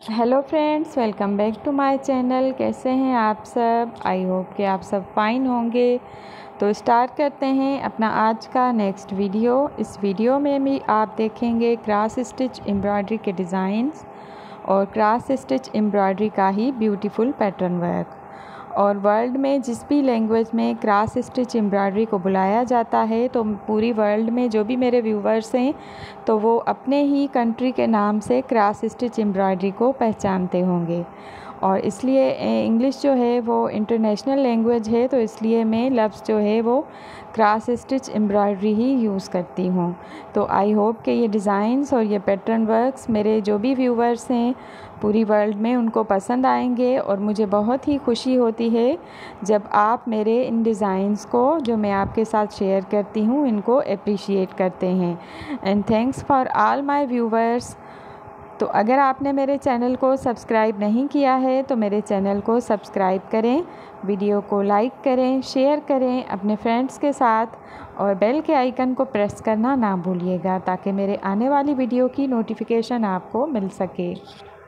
Hello friends, welcome back to my channel. कैसे हैं आप सब? आई होप कि आप सब फाइन होंगे। तो स्टार्ट करते हैं अपना आज का नेक्स्ट वीडियो। इस वीडियो में भी आप देखेंगे क्रॉस स्टिच एम्ब्रॉयडरी के डिज़ाइंस और क्रॉस स्टिच एम्ब्रॉयडरी का ही ब्यूटीफुल पैटर्न वर्क। और वर्ल्ड में जिस भी लैंग्वेज में क्रॉस स्टिच एम्ब्रॉयडरी को बुलाया जाता है, तो पूरी वर्ल्ड में जो भी मेरे व्यूवर्स हैं तो वो अपने ही कंट्री के नाम से क्रॉस स्टिच एम्ब्रॉयडरी को पहचानते होंगे। और इसलिए इंग्लिश जो है वो इंटरनेशनल लैंग्वेज है, तो इसलिए मैं लफ्ज़ जो है वो क्रॉस स्टिच एम्ब्रॉयडरी ही यूज़ करती हूँ। तो आई होप कि ये डिज़ाइंस और ये पैटर्न वर्क्स मेरे जो भी व्यूवर्स हैं पूरी वर्ल्ड में उनको पसंद आएंगे। और मुझे बहुत ही खुशी होती है जब आप मेरे इन डिज़ाइंस को जो मैं आपके साथ शेयर करती हूँ इनको अप्रिशिएट करते हैं। And thanks for all my viewers. तो अगर आपने मेरे चैनल को सब्सक्राइब नहीं किया है तो मेरे चैनल को सब्सक्राइब करें, वीडियो को लाइक करें, शेयर करें अपने फ्रेंड्स के साथ और बेल के आइकन को प्रेस करना ना भूलिएगा ताकि मेरे आने वाली वीडियो की नोटिफिकेशन आपको मिल सके।